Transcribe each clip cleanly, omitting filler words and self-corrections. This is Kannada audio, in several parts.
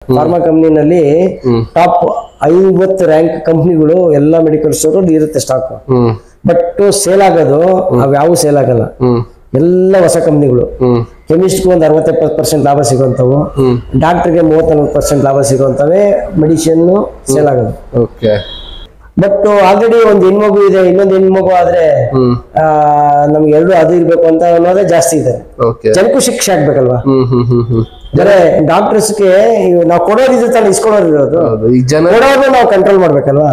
ಫಾರ್ಮಾ ಕಂಪ್ನಿನಲ್ಲಿ ಟಾಪ್ 50 ರ್ಯಾಂಕ್ ಕಂಪ್ನಿಗಳು ಎಲ್ಲ ಮೆಡಿಕಲ್ ಸ್ಟೋರ್ ಇರುತ್ತೆ ಸ್ಟಾಕ್. ಬಟ್ ಸೇಲ್ ಆಗೋದು ಅವ್ಯಾವು ಸೇಲ್ ಆಗಲ್ಲ, ಎಲ್ಲ ಹೊಸ ಕಂಪ್ನಿಗಳು. ಕೆಮಿಸ್ಟ್ಗೆ ಒಂದು 60-70% ಲಾಭ ಸಿಗುವಂತವು, ಡಾಕ್ಟರ್ಗೆ 30-40% ಲಾಭ ಸಿಗುವಂತವೇ ಮೆಡಿಸಿನ್ ಸೇಲ್ ಆಗೋದು. ಬಟ್ ಆಲ್ರೆಡಿ ಒಂದು ಹೆಣ್ಮಗು ಇದೆ, ಇನ್ನೊಂದು ಹೆಣ್ಮಗು ಆದ್ರೆ ನಮ್ಗೆ ಎರಡು ಅದು ಇರ್ಬೇಕು ಅಂತ ಅನ್ನೋದೇ ಜಾಸ್ತಿ ಇದೆ. ಜನಕ್ಕೂ ಶಿಕ್ಷೆ ಆಗ್ಬೇಕಲ್ವಾ? ಬರೇ ಡಾಕ್ಟರ್ಸ್ಗೆ ನಾವು ಕೊಡೋದಿದ್ರೆ ತಾನು ಇಸ್ಕೊಳೋರು ಇರೋದು, ಕೊಡೋದು ನಾವು ಕಂಟ್ರೋಲ್ ಮಾಡ್ಬೇಕಲ್ವಾ?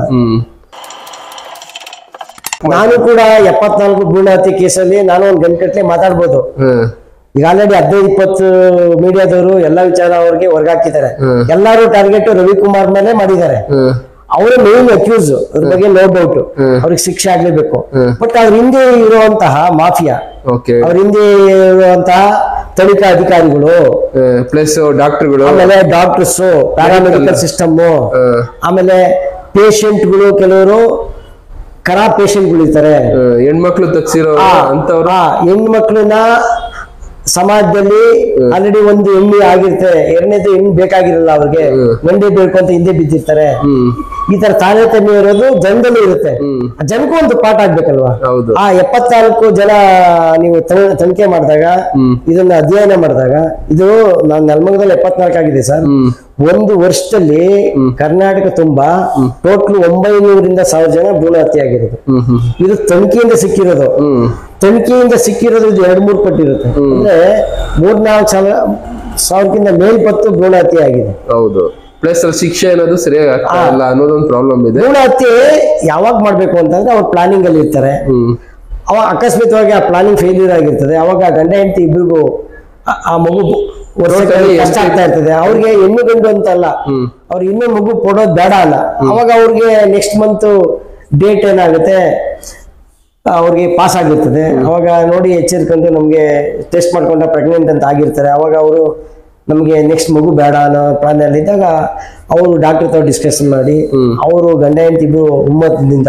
ನಾನು ಕೂಡ 74 ಭ್ರೂಣ ಹತ್ಯೆ ಕೇಸಲ್ಲಿ ನಾನು ಒಂದು ಗಂಟೆ ಮಾತಾಡ್ಬೋದು. ಈಗ ಆಲ್ರೆಡಿ 15-20 ಮೀಡಿಯಾದವರು ಎಲ್ಲಾ ವಿಚಾರ ಅವ್ರಿಗೆ ಹೊರಗಾಕಿದ್ದಾರೆ. ಎಲ್ಲಾರು ಟಾರ್ಗೆಟ್ ರವಿಕುಮಾರ್ ಮೇಲೆ ಮಾಡಿದ್ದಾರೆ. ಅವರು ಮೇನ್ ಅಕ್ಯೂಸ್, ಅದ್ರ ಬಗ್ಗೆ ನೋ ಡೌಟ್, ಅವ್ರಿಗೆ ಶಿಕ್ಷೆ ಆಗ್ಲೇಬೇಕು. ಬಟ್ ಅದ್ರ ಹಿಂದೆ ಇರುವಂತಹ ಮಾಫಿಯಾ, ಅವ್ರ ಹಿಂದೆ ಇರುವಂತಹ ತನಿಖಾ ಅಧಿಕಾರಿಗಳು, ಪ್ಲಸ್ ಡಾಕ್ಟರ್ಗಳು, ಆಮೇಲೆ ಡಾಕ್ಟರ್ಸ್, ಪ್ಯಾರಾಮೆಡಿಕಲ್ ಸಿಸ್ಟಮ್, ಆಮೇಲೆ ಪೇಷಂಟ್ಗಳು, ಕೆಲವರು ಖರಾಬ್ ಪೇಷಂಟ್ಗಳು ಇರ್ತಾರೆ, ಹೆಣ್ಮಕ್ಳು ತಗ್ಸಿರೋ ಹೆಣ್ಮಕ್ಳನ್ನ ಸಮಾಜದಲ್ಲಿ ಆಲ್ರೆಡಿ ಒಂದು ಹೆಣ್ಣು ಆಗಿರ್ತಾರೆ, ಎರಡನೇದು ಹೆಣ್ಣು ಬೇಕಾಗಿರಲ್ಲ ಅವ್ರಿಗೆ, ಗಂಡೆ ಬೇಕು ಅಂತ ಹಿಂದೆ ಬಿದ್ದಿರ್ತಾರೆ. ಈ ತರ ತಾರತಮ್ಯ ಇರೋದು ಜನದಲ್ಲಿ ಇರುತ್ತೆ. ಜನಕ್ಕೂ ಒಂದು ಪಾಠ ಆಗ್ಬೇಕಲ್ವಾ? ಆ 74 ಜನ ನೀವು ತನಿಖೆ ಮಾಡಿದಾಗ, ಇದನ್ನ ಅಧ್ಯಯನ ಮಾಡಿದಾಗ, ಇದು ನಾನು ನೆಲಮಂಗಲದಲ್ಲಿ 74 ಆಗಿದೆ ಸರ್. ಒಂದು ವರ್ಷದಲ್ಲಿ ಕರ್ನಾಟಕ ತುಂಬಾ ಟೋಟಲ್ 900ರಿಂದ 1000 ಜನ ಭ್ರೂಣ ಹತ್ಯೆ ಆಗಿರೋದು. ಇದು ತನಿಖೆಯಿಂದ ಸಿಕ್ಕಿರೋದು. ತನಿಖೆಯಿಂದ ಸಿಕ್ಕಿರೋದು ಇದು 2-3 ಪಟ್ಟಿರುತ್ತೆ. ಅಂದ್ರೆ 3-4 ಸಾವಿರಕ್ಕಿಂತ ಮೇಲ್ಪಟ್ಟು ಭ್ರೂಣ ಹತ್ಯೆ ಆಗಿದೆ. ಹೌದು. ಪ್ಲಸ್ ಶಿಕ್ಷೆ ಅನ್ನೋದು ಸರಿಯಾಗಿ ಆಗ್ತಾ ಇಲ್ಲ ಅನ್ನೋದೊಂದು ಪ್ರಾಬ್ಲಮ್ ಇದೆ. ಭ್ರೂಣ ಹತ್ಯೆ ಯಾವಾಗ ಮಾಡ್ಬೇಕು ಅಂತಂದ್ರೆ ಅವ್ರು ಪ್ಲಾನಿಂಗ್ ಅಲ್ಲಿ ಇರ್ತಾರೆ. ಅವಾಗ ಅಕಸ್ಮಾತ್ವಾಗಿ ಆ ಪ್ಲಾನಿಂಗ್ ಫೇಲ್ಯೂರ್ ಆಗಿರ್ತದೆ. ಅವಾಗ ಗಂಡ ಹೆಂಡತಿ ಇಬ್ರಿಗೂ ಆ ಮಗು ಕಷ್ಟ ಆಗ್ತಾ ಇರ್ತದೆ. ಅವ್ರಿಗೆ ಹೆಣ್ಣು ಗಂಡು ಅಂತ ಅಲ್ಲ, ಅವ್ರು ಇನ್ನೂ ಮಗು ಕೊಡೋದು ಬೇಡ ಅಲ್ಲ. ಅವಾಗ ಅವ್ರಿಗೆ ನೆಕ್ಸ್ಟ್ ಮಂತ್ ಡೇಟ್ ಏನಾಗುತ್ತೆ, ಅವ್ರಿಗೆ ಪಾಸ್ ಆಗಿರ್ತದೆ. ಅವಾಗ ನೋಡಿ ಎಚ್ಚರಿಕೊಂಡು ನಮ್ಗೆ ಟೆಸ್ಟ್ ಮಾಡ್ಕೊಂಡ ಪ್ರೆಗ್ನೆಂಟ್ ಅಂತ ಆಗಿರ್ತಾರೆ. ಅವಾಗ ಅವರು ನಮ್ಗೆ ನೆಕ್ಸ್ಟ್ ಮಗು ಬೇಡ ಅನ್ನೋ ಪ್ಲಾನ್ ಅಲ್ಲಿ ಇದ್ದಾಗ ಅವರು ಡಾಕ್ಟರ್ ಹತ್ರ ಡಿಸ್ಕಷನ್ ಮಾಡಿ, ಅವರು ಗಂಡ ಹೆಂಡತಿ ಇಬ್ರು ಒಮ್ಮತದಿಂದ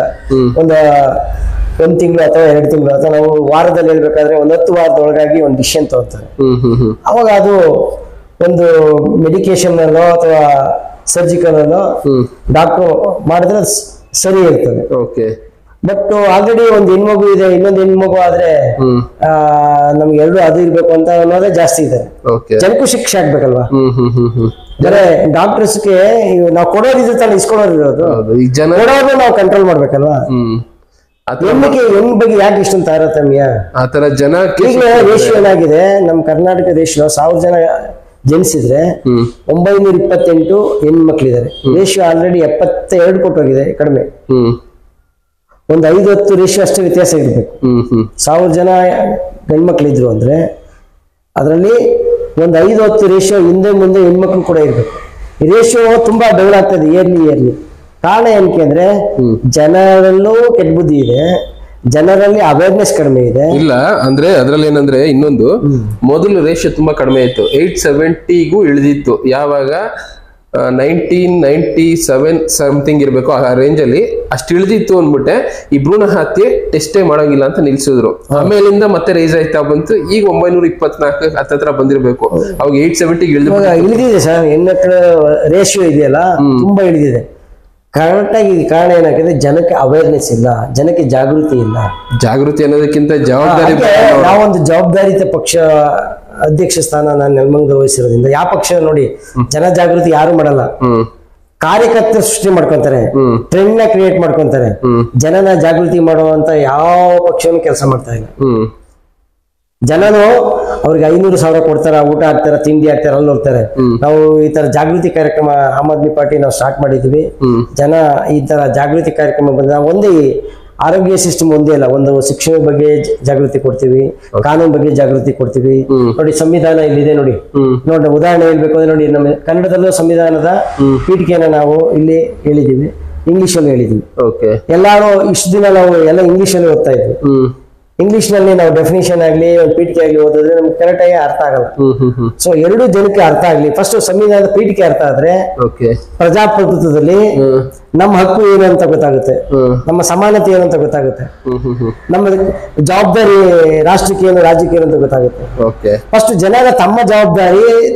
ಒಂದು ತಿಂಗಳು ಅಥವಾ 2 ತಿಂಗಳು ಅಥವಾ ನಾವು ವಾರದಲ್ಲಿ ಹೇಳ್ಬೇಕಾದ್ರೆ 10 ವಾರದೊಳಗಾಗಿ ಒಂದು ಡಿಸಿಷನ್ ತಗೋತಾರೆ. ಅವಾಗ ಅದು ಒಂದು ಮೆಡಿಕೇಶನ್ ಅಲ್ಲೋ ಅಥವಾ ಸರ್ಜಿಕಲ್ ಅಲ್ಲೋ ಡಾಕ್ಟರ್ ಮಾಡಿದ್ರೆ ಸರಿ ಇರ್ತದೆ. ಬಟ್ ಆಲ್ರೆಡಿ ಒಂದು ಹೆಣ್ಮಗು ಇದೆ, ಇನ್ನೊಂದು ಹೆಣ್ಮಗು ಆದ್ರೆ ನಮ್ಗೆ ಎರಡು ಅದು ಇರ್ಬೇಕು ಅಂತ ಅನ್ನೋದೇ ಜಾಸ್ತಿ ಇದೆ. ಜನಕ್ಕೂ ಶಿಕ್ಷೆ ಆಗ್ಬೇಕಲ್ವಾ? ಬರೇ ಡಾಕ್ಟರ್ಸ್ಗೆ ನಾವು ಕೊಡೋದಿದ್ರೆ ತಾನು ಇಸ್ಕೊಳೋರು ಇರೋದು, ಕೊಡೋದು ನಾವು ಕಂಟ್ರೋಲ್ ಮಾಡ್ಬೇಕಲ್ವಾ? ಹೆಣ್ಣು ಬಗ್ಗೆ ಯಾಕೆ ಇಷ್ಟೊಂದು ತಾರತಮ್ಯ? ಆತರ ಜನ ಈಗ ರೇಷಿಯೋ ಏನಾಗಿದೆ, ನಮ್ ಕರ್ನಾಟಕ ರೇಷಿಯೋ 1000 ಜನ ಜನಿಸಿದ್ರೆ 928 ಹೆಣ್ಮಕ್ಳಿದ್ದಾರೆ. ರೇಷಿಯೋ ಆಲ್ರೆಡಿ 72 ಕೊಟ್ಟೋಗಿದೆ, ಕಡಿಮೆ. ಒಂದು 5-10 ರೇಷಿಯೋ ಅಷ್ಟೇ ವ್ಯತ್ಯಾಸ ಇರ್ಬೇಕು. 1000 ಜನ ಹೆಣ್ಮಕ್ಳಿದ್ರು ಅಂದ್ರೆ ಅದರಲ್ಲಿ ಒಂದು 5-10 ರೇಷಿಯೋ ಹಿಂದೆ ಮುಂದೆ ಹೆಣ್ಮಕ್ಳು ಕೂಡ ಇರ್ಬೇಕು. ಈ ರೇಷಿಯೋ ತುಂಬಾ ಡೌನ್ ಆಗ್ತದೆ ಇಯರ್ಲಿ. ಕಾರಣ ಏನಕ್ಕೆ ಅಂದ್ರೆ ಜನರಲ್ಲೂ ಕೆಟ್ಟ ಬುದ್ಧಿ ಇದೆ, ಜನರಲ್ಲಿ ಅವೇರ್ನೆಸ್ ಕಡಿಮೆ ಇದೆ. ಇಲ್ಲ ಅಂದ್ರೆ ಅದ್ರಲ್ಲಿ ಏನಂದ್ರೆ ಇನ್ನೊಂದು, ಮೊದಲು ರೇಷಿಯೋ ತುಂಬಾ ಕಡಿಮೆ ಇತ್ತು, 870ಗೂ ಇಳಿದಿತ್ತು. ಯಾವಾಗ 1997 ಸಮಥಿಂಗ್ ಇರ್ಬೇಕು, ಆ ರೇಂಜ್ ಅಲ್ಲಿ ಅಷ್ಟು ಇಳಿದಿತ್ತು ಅಂದ್ಬಿಟ್ಟೆ ಈ ಭ್ರೂಣ ಹತ್ಯೆ ಟೆಸ್ಟೇ ಮಾಡೋಂಗಿಲ್ಲ ಅಂತ ನಿಲ್ಸಿದ್ರು. ಆಮೇಲಿಂದ ಮತ್ತೆ ರೈಸ್ ಆಯ್ತಾ ಬಂತು. ಈಗ 924 ಹತ್ತತ್ರ ಬಂದಿರ್ಬೇಕು. ಅವಾಗ 870 ಇಳಿದಿದೆ ಸರ್. ಹೆಣ್ಮಕ್ಳ ರೇಷಿಯೋ ಇದೆಯಲ್ಲ ತುಂಬಾ ಇಳಿದಿದೆ. ಕರೆಕ್ಟಾಗಿ ಕಾರಣ ಏನಾಗಿದೆ, ಜನಕ್ಕೆ ಅವೇರ್ನೆಸ್ ಇಲ್ಲ, ಜನಕ್ಕೆ ಜಾಗೃತಿ ಇಲ್ಲ. ಜಾಗೃತಿ ಅನ್ನೋದಕ್ಕಿಂತ ಜವಾಬ್ದಾರಿ, ನಾವೊಂದು ಜವಾಬ್ದಾರಿತ ಪಕ್ಷ ಅಧ್ಯಕ್ಷ ಸ್ಥಾನ ನಾನು ನೆಲಮಂಗಲ ವಹಿಸಿರೋದ್ರಿಂದ, ಯಾವ ಪಕ್ಷ ನೋಡಿ ಜನ ಜಾಗೃತಿ ಯಾರು ಮಾಡಲ್ಲ. ಕಾರ್ಯಕರ್ತರು ಸೃಷ್ಟಿ ಮಾಡ್ಕೊಂತಾರೆ, ಟ್ರೆಂಡ್ ನ ಕ್ರಿಯೇಟ್ ಮಾಡ್ಕೊಂತಾರೆ. ಜನನ ಜಾಗೃತಿ ಮಾಡುವಂತ ಯಾವ ಪಕ್ಷನೂ ಕೆಲಸ ಮಾಡ್ತಾ ಇಲ್ಲ. ಜನನು ಅವ್ರಿಗೆ 500,000 ಕೊಡ್ತಾರ, ಊಟ ಹಾಕ್ತಾರ, ತಿಂಡಿ ಹಾಕ್ತಾರ, ಅಲ್ಲಿ ಹೋಗ್ತಾರೆ. ನಾವು ಈ ತರ ಜಾಗೃತಿ ಕಾರ್ಯಕ್ರಮ ಆಮ್ ಆದ್ಮಿ ಪಾರ್ಟಿ ನಾವು ಸ್ಟಾರ್ಟ್ ಮಾಡಿದ್ವಿ. ಜನ ಈ ತರ ಜಾಗೃತಿ ಕಾರ್ಯಕ್ರಮ ಬಂದ ಒಂದೇ ಆರೋಗ್ಯ ಸಿಸ್ಟಮ್ ಒಂದೇ ಅಲ್ಲ, ಒಂದು ಶಿಕ್ಷಣ ಬಗ್ಗೆ ಜಾಗೃತಿ ಕೊಡ್ತೀವಿ, ಕಾನೂನು ಬಗ್ಗೆ ಜಾಗೃತಿ ಕೊಡ್ತೀವಿ. ನೋಡಿ ಸಂವಿಧಾನ ಇಲ್ಲಿದೆ ನೋಡಿ. ಉದಾಹರಣೆ ಹೇಳ್ಬೇಕು ಅಂದ್ರೆ ನೋಡಿ, ನಮ್ಮ ಕನ್ನಡದಲ್ಲೂ ಸಂವಿಧಾನದ ಪೀಠಿಕೆಯನ್ನ ನಾವು ಇಲ್ಲಿ ಹೇಳಿದೀವಿ, ಇಂಗ್ಲಿಷ್ ಅಲ್ಲಿ ಹೇಳಿದೀವಿ. ಎಲ್ಲಾರು ಇಷ್ಟು ದಿನ ನಾವು ಎಲ್ಲ ಇಂಗ್ಲಿಷ್ ಅಲ್ಲಿ ಓದ್ತಾ ಇದ್ವಿ. ಇಂಗ್ಲಿಷ್ ನಲ್ಲಿ ನಾವು ಡೆಫಿನೇಷನ್ ಆಗ್ಲಿ ಒಂದು ಪೀಠಿಕೆ ಆಗ್ಲಿ ಓದಿದ್ರೆ ನಮ್ಗೆ ಕರೆಕ್ಟ್ ಆಗಿ ಅರ್ಥ ಆಗಲ್ಲ. ಸೊ ಎರಡು ಜನಕ್ಕೆ ಅರ್ಥ ಆಗ್ಲಿ, ಫಸ್ಟ್ ಸಂವಿಧಾನದ ಪೀಠಿಕೆ ಅರ್ಥ ಆದ್ರೆ ಪ್ರಜಾಪ್ರಭುತ್ವದಲ್ಲಿ ನಮ್ಮ ಹಕ್ಕು ಏನು ಅಂತ ಗೊತ್ತಾಗುತ್ತೆ, ನಮ್ಮ ಸಮಾನತೆ ಏನು ಅಂತ ಗೊತ್ತಾಗುತ್ತೆ, ನಮ್ಮ ಜವಾಬ್ದಾರಿ ರಾಷ್ಟ್ರಕ್ಕೆ ಏನು ರಾಜ್ಯಕ್ಕೆ ಏನು ಅಂತ ಗೊತ್ತಾಗುತ್ತೆ. ಫಸ್ಟ್ ಜನರ ತಮ್ಮ ಜವಾಬ್ದಾರಿ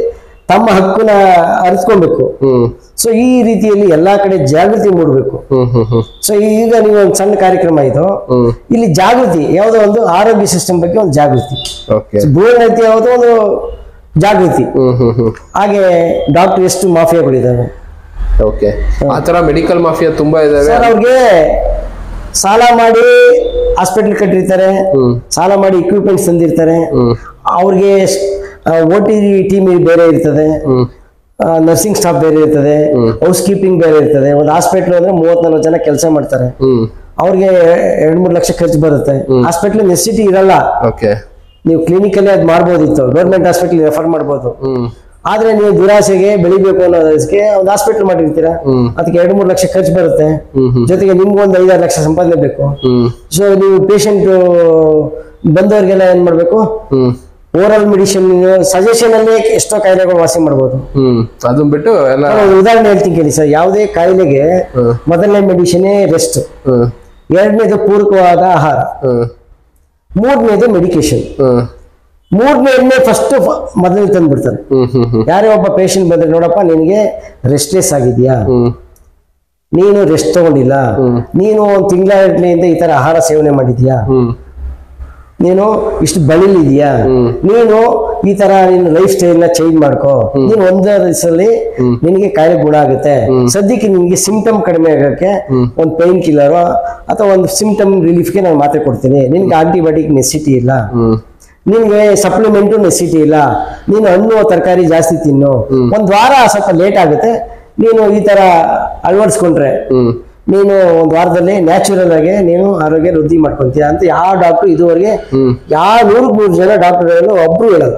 ತಮ್ಮ ಹಕ್ಕನ್ನ ಅರಿಸ್ಕೊಬೇಕು. ಸೊ ಈ ರೀತಿಯಲ್ಲಿ ಎಲ್ಲಾ ಕಡೆ ಜಾಗೃತಿ ಮೂಡಬೇಕು. ಸೊ ಈಗ ನೀವು ಒಂದು ಸಣ್ಣ ಕಾರ್ಯಕ್ರಮ ಇದು, ಇಲ್ಲಿ ಜಾಗೃತಿ ಯಾವುದೋ ಒಂದು ಆರೋಗ್ಯ ಸಿಸ್ಟಮ್ ಬಗ್ಗೆ ಒಂದು ಜಾಗೃತಿ, ಭ್ರೂಣಹತ್ಯೆ ಯಾವುದೋ ಒಂದು ಜಾಗೃತಿ, ಹಾಗೆ ಡಾಕ್ಟರ್ ಎಷ್ಟು ಮಾಫಿಯಾಗಳಿದ್ದಾವೆ. ಆತರ ಮೆಡಿಕಲ್ ಮಾಫಿಯಾ ತುಂಬಾ ಇದಾವೆ. ಅವ್ರಿಗೆ ಸಾಲ ಮಾಡಿ ಹಾಸ್ಪಿಟಲ್ ಕಟ್ಟಿರ್ತಾರೆ, ಸಾಲ ಮಾಡಿ ಇಕ್ವಿಪ್ಮೆಂಟ್ಸ್ ತಂದಿರ್ತಾರೆ, ಅವ್ರಿಗೆ OT ಟೀಮ್ ಬೇರೆ ಇರ್ತದೆ, ನರ್ಸಿಂಗ್ ಸ್ಟಾಫ್ ಬೇರೆ ಇರ್ತದೆ, ಹೌಸ್ ಕೀಪಿಂಗ್ ಬೇರೆ ಇರ್ತದೆ. ಒಂದು ಹಾಸ್ಪಿಟಲ್ ಅಂದ್ರೆ 34 ಜನ ಕೆಲಸ ಮಾಡ್ತಾರೆ, ಅವ್ರಿಗೆ 2-3 ಲಕ್ಷ ಖರ್ಚು ಬರುತ್ತೆ. ಹಾಸ್ಪಿಟಲ್ ನೆಸಿಟಿ ಇರಲ್ಲ, ನೀವು ಕ್ಲಿನಿಕಲ್ಲಿ ಅದ್ ಮಾಡ್ಬೋದಿತ್ತು, ಗೌರ್ಮೆಂಟ್ ಹಾಸ್ಪಿಟಲ್ ರೆಫರ್ ಮಾಡ್ಬೋದು. ಆದ್ರೆ ನೀವು ದುರಾಸೆಗೆ ಬೆಳಿಬೇಕು ಅನ್ನೋದಕ್ಕೆ ಒಂದು ಹಾಸ್ಪಿಟಲ್ ಮಾಡಿರ್ತೀರಾ, ಅದಕ್ಕೆ 2-3 ಲಕ್ಷ ಖರ್ಚು ಬರುತ್ತೆ, ಜೊತೆಗೆ ನಿಮ್ಗೆ ಒಂದು 5-6 ಲಕ್ಷ ಸಂಪಾದನೆ ಬೇಕು. ಸೊ ನೀವು ಪೇಷಂಟ್ ಬಂದವ್ರಿಗೆಲ್ಲ ಏನ್ ಮಾಡ್ಬೇಕು, ಓರಲ್ ಮೆಡಿಸಿನ್ ಸಜೆಷನ್ ಅಲ್ಲಿ ಎಷ್ಟೋ ಕಾಯಿಲೆಗಳು ವಾಸಿ ಮಾಡ್ಬೋದು. ಅದನ್ನ ಬಿಟ್ಟು ಉದಾಹರಣೆ ಹೇಳ್ತೀನಿ ಕೇಳಿ ಸರ್. ಯಾವುದೇ ಕಾಯಿಲೆಗೆ ಮೊದಲನೇ ಮೆಡಿಸಿನ್ ರೆಸ್ಟ್, ಎರಡನೇದು ಪೂರಕವಾದ ಆಹಾರ, ಮೂರನೇದು ಮೆಡಿಕೇಶನ್. ಮೂರನೇ ಫಸ್ಟ್ ಮೊದಲು ತಂದ್ಬಿಡ್ತಾರೆ. ಯಾರೇ ಒಬ್ಬ ಪೇಷಂಟ್ ಬಂದ್ರೆ, ನೋಡಪ್ಪ ನಿನಗೆ ರೆಸ್ಟ್ಲೆಸ್ ಆಗಿದ್ಯಾ, ನೀನು ರೆಸ್ಟ್ ತಗೊಂಡಿಲ್ಲ, ನೀನು ಒಂದು ತಿಂಗಳಿಂದ ಈ ತರ ಆಹಾರ ಸೇವನೆ ಮಾಡಿದ್ಯಾ, ನೀನು ಇಷ್ಟು ಬಳಲಿದ್ಯಾ, ನೀನು ಈ ತರ ನಿನ್ನ ಲೈಫ್ ಸ್ಟೈಲ್ ನ ಚೇಂಜ್ ಮಾಡ್ಕೋ, ನೀನು ಒಂದೇ ದಿವಸದಲ್ಲಿ ನಿನಗೆ ಕಾಯಿಲೆ ಗುಣ ಆಗುತ್ತೆ. ಸದ್ಯಕ್ಕೆ ನಿನ್ಗೆ ಸಿಂಪ್ಟಮ್ ಕಡಿಮೆ ಆಗಕ್ಕೆ ಒಂದು ಪೈನ್ ಕಿಲ್ಲರ್ ಅಥವಾ ಒಂದು ಸಿಂಪ್ಟಮ್ ರಿಲೀಫ್ಗೆ ನಾನು ಮಾತ್ರೆ ಕೊಡ್ತೀನಿ, ನಿನ್ಗೆ ಆಂಟಿಬಯೋಟಿಕ್ ನೆಸಿಟಿ ಇಲ್ಲ, ನಿನ್ಗೆ ಸಪ್ಲಿಮೆಂಟು ನೆಸಿಟಿ ಇಲ್ಲ, ನೀನು ಹಣ್ಣು ತರಕಾರಿ ಜಾಸ್ತಿ ತಿನ್ನು, ಒಂದ್ ವಾರ ಸ್ವಲ್ಪ ಲೇಟ್ ಆಗುತ್ತೆ, ನೀನು ಈ ತರ ಅಳವಡಿಸ್ಕೊಂಡ್ರೆ ನೀನು ಒಂದ್ ವಾರದಲ್ಲಿ ನ್ಯಾಚುರಲ್ ಆಗಿ ನೀನು ಆರೋಗ್ಯ ವೃದ್ಧಿ ಮಾಡ್ಕೊಂತೀಯ ಅಂತ ಯಾವ ಡಾಕ್ಟರ್ ಇದುವರೆಗೆ ಯಾವ 100-3 ಜನ ಡಾಕ್ಟರ್ಗಳು ಒಬ್ರು ಹೇಳಲ್ಲ.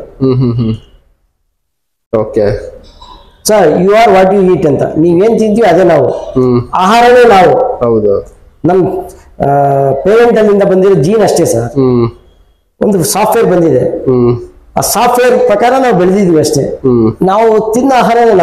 Sir you are what you eat ಅಂತ, ನೀವೇನ್ ತಿಂತೀವಿ ಅದೇ ನಾವು, ಆಹಾರವೇ ನಾವು. ನಮ್ ಪೇರೆಂಟ್ ಅಲ್ಲಿಂದ ಬಂದಿರೋ ಜೀನ್ ಅಷ್ಟೇ ಸರ್. ಒಂದು ಸಾಫ್ಟ್ವೇರ್ ಬಂದಿದೆ, ಆ ಸಾಫ್ಟ್ವೇರ್ ಪ್ರಕಾರ ನಾವು ಬೆಳೆದಿದ್ವಿ ಅಷ್ಟೇ. ನಾವು ತಿನ್ನ ಆಹಾರನೇ